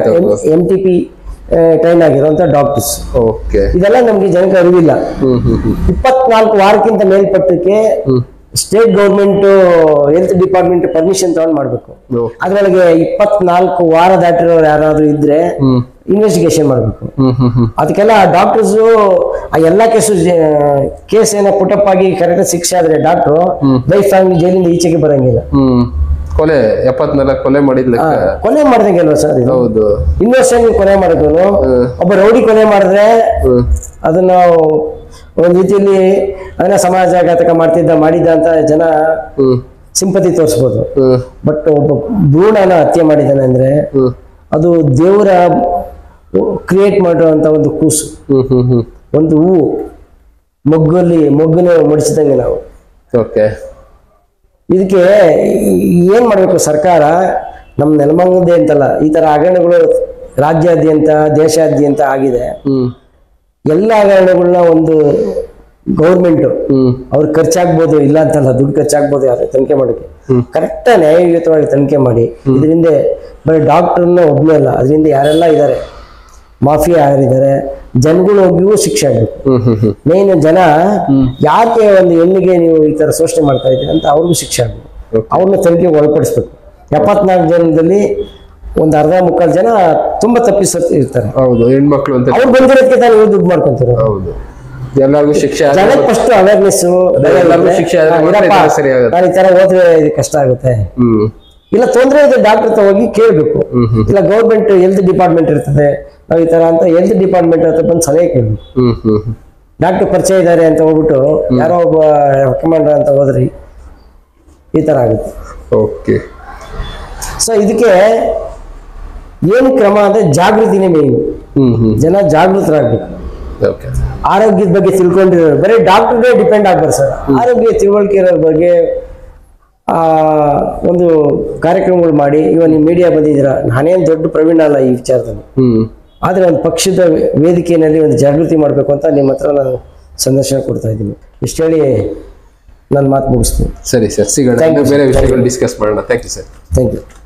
ಆಗಿರುವಂತ ಡಾಕ್ಟರ್ಸ್. ಇದೆಲ್ಲ ನಮ್ಗೆ ಜನಕ್ಕೆ ಅರಿವಿಲ್ಲ. 24 ವಾರಕ್ಕಿಂತ ಮೇಲ್ಪಟ್ಟಕ್ಕೆ state government health department permission ತಗೊಂಡು ಮಾಡ್ಬೇಕು. ಅದ್ರೊಳಗೆ 24 ವಾರ ದಾಟಿರೋರು ಯಾರಾದ್ರೂ ಇದ್ರೆ ಇನ್ವೆಸ್ಟಿಗೇಷನ್ ಮಾಡ್ಬೇಕು. ಅದಕ್ಕೆಲ್ಲ ಡಾಕ್ಟರ್ಸ್ ಎಲ್ಲಾ ಕೇಸ್ ಏನೋ ಪುಟಪ್ ಆಗಿ ಕರೆಕ್ಟ್ ಶಿಕ್ಷೆ ಆದ್ರೆ ಡಾಕ್ಟರ್ ಲೈಫ್ ಲಾಂಗ್ ಜೈಲಿಂದ ಈಚೆಗೆ ಬರಂಗಿಲ್ಲ. ಕೊಲೆ 74 ಕೊಲೆ ಮಾಡ್ದಂಗೆ ಅಲ್ವಾ ಸರ್? ಹೌದು, ಇನ್ನೊಂದ್ಸಲ ಕೊಲೆ ಮಾಡಿದ್ರು. ಒಬ್ಬ ರೌಡಿ ಕೊಲೆ ಮಾಡಿದ್ರೆ ಅದನ್ನ ಒಂದು ರೀತಿಯಲ್ಲಿ ಅದನ್ನ ಸಮಾಜಘಾತಕ ಮಾಡಿದ್ದ ಅಂತ ಜನ ಸಿಂಪತಿ ತೋರಿಸ್ಬೋದು. ಬಟ್ ಒಬ್ಬ ಭ್ರೂಣನ ಹತ್ಯೆ ಮಾಡಿದ್ದಾನೆ ಅಂದ್ರೆ ಅದು ದೇವರ ಕ್ರಿಯೇಟ್ ಮಾಡುವಂತ ಒಂದು ಕೂಸು, ಒಂದು ಹೂವು, ಮೊಗ್ಗನ ಮಡಿಸಿದಂಗೆ ನಾವು. ಇದಕ್ಕೆ ಏನ್ ಮಾಡ್ಬೇಕು ಸರ್ಕಾರ? ನಮ್ಮ ನೆಲಮಂಗಲದೇ ಅಂತಲ್ಲ, ಈ ತರ ಹಗರಣಗಳು ರಾಜ್ಯಾದ್ಯಂತ ದೇಶಾದ್ಯಂತ ಆಗಿದೆ. ಎಲ್ಲ ಹಗರಣಗಳನ್ನ ಒಂದು ಗೌರ್ಮೆಂಟ್ ಅವ್ರು ಖರ್ಚಾಗ್ಬೋದು, ಇಲ್ಲ ಅಂತಲ್ಲ, ದುಡ್ಡು ಖರ್ಚಾಗ್ಬೋದು, ಯಾರು ತನಿಖೆ ಮಾಡೋಕೆ ಕರೆಕ್ಟ್ ನ್ಯಾಯಯುತವಾಗಿ ತನಿಖೆ ಮಾಡಿ ಇದರಿಂದ ಬರೀ ಡಾಕ್ಟರ್ನ ಒಬ್ಬನೇ ಅಲ್ಲ, ಅದರಿಂದ ಯಾರೆಲ್ಲ ಇದ್ದಾರೆ, ಮಾಫಿಯಾ ಯಾರಿದ್ದಾರೆ, ಜನಗಳಿಗೂ ಶಿಕ್ಷೆ ಆಗ್ಬೇಕು. ಮೇನ್ ಜನ ಯಾಕೆ ಒಂದು ಹೆಣ್ಣಿಗೆ ನೀವು ಈ ತರ ಶೋಷಣೆ ಮಾಡ್ತಾ ಇದ್ದೀರಿ ಅಂತ ಅವ್ರಿಗೂ ಶಿಕ್ಷೆ ಆಗ್ಬೇಕು. ಅವ್ರನ್ನ ತನಿಖೆಗೆ ಒಳಪಡಿಸ್ಬೇಕು. 74 ಜನದಲ್ಲಿ ಒಂದು ಅರ್ಧ ಮುಕ್ಕಾಲು ಜನ ತುಂಬಾ ತಪ್ಪಿಸ ಇರ್ತಾರೆ. ಹೌದು, ಹೆಣ್ಮಕ್ಳು ಅಂತ ಅವ್ರು ಬಂದಿರೋದಕ್ಕೆ ತಾನು ಇವ್ರು ದುಡ್ಡು ಮಾಡ್ಕೊಂತಾರೆ. ಹೌದು, ಎಲ್ಲರಿಗೂ ಶಿಕ್ಷೆ, ಜನಕ್ಕೆ ಫಸ್ಟ್ ಅವೇರ್ನೆಸ್, ಶಿಕ್ಷೆ ನಾನು ಈ ತರ ಹೋದ್ರೆ ಇದು ಕಷ್ಟ ಆಗುತ್ತೆ, ಇಲ್ಲ ತೊಂದರೆ ಇದೆ ಡಾಕ್ಟರ್ ಹೋಗಿ ಕೇಳ್ಬೇಕು. ಇಲ್ಲ ಗೌರ್ಮೆಂಟ್ ಹೆಲ್ತ್ ಡಿಪಾರ್ಟ್ಮೆಂಟ್ ಇರ್ತದೆ, ನಾವು ಈ ತರ ಅಂತ ಹೆಲ್ತ್ ಡಿಪಾರ್ಟ್ಮೆಂಟ್ ಹತ್ರ ಬಂದು ಸಲಹೆ ಕೇಳ್ಬೇಕು. ಡಾಕ್ಟರ್ ಪರಿಚಯ ಇದ್ದಾರೆ ಅಂತ ಹೋಗ್ಬಿಟ್ಟು ಯಾರೋ ಒಬ್ಬ ರೆಕಮೆಂಡರ್ ಅಂತ ಹೋದ್ರಿ ಈ ತರ ಆಗುತ್ತೆ. ಓಕೆ, ಸೊ ಇದಕ್ಕೆ ಏನು ಕ್ರಮ ಅಂದ್ರೆ ಜಾಗೃತಿನೇ ಮೇನ್. ಜನ ಜಾಗೃತರಾಗ್ಬೇಕು. ಆರೋಗ್ಯದ ಬಗ್ಗೆ ತಿಳ್ಕೊಂಡಿರೋರು ಬರೀ ಡಾಕ್ಟರ್ಗೆ ಡಿಪೆಂಡ್ ಆಗ್ಬಾರ್ದು ಸರ್. ಆರೋಗ್ಯ ತಿಳುವಳಿಕೆ ಇರೋರ ಬಗ್ಗೆ ಒಂದು ಕಾರ್ಯಕ್ರಮಗಳು ಮಾಡಿ. ಇವಾಗ ನೀವು ಮೀಡಿಯಾ ಬಂದಿದ್ದೀರಾ, ನಾನೇನು ದೊಡ್ಡ ಪ್ರವೀಣ ಅಲ್ಲ ಈ ವಿಚಾರದಲ್ಲಿ, ಆದ್ರೆ ಒಂದು ಪಕ್ಷದ ವೇದಿಕೆಯಲ್ಲಿ ಒಂದು ಜಾಗೃತಿ ಮಾಡಬೇಕು ಅಂತ ನಿಮ್ಮ ಹತ್ರ ನಾನು ಸಂದರ್ಶನ ಕೊಡ್ತಾ ಇದ್ದೀನಿ. ಇಷ್ಟು ಹೇಳಿ ನನ್ನ ಮಾತು ಮುಗಿಸ್ತೀನಿ. ಸರಿ ಸರ್, ಸಿಗೋಣ, ಬೇರೆ ವಿಷಯಗಳು ಡಿಸ್ಕಸ್ ಮಾಡೋಣ. Thank you sir. Thank you.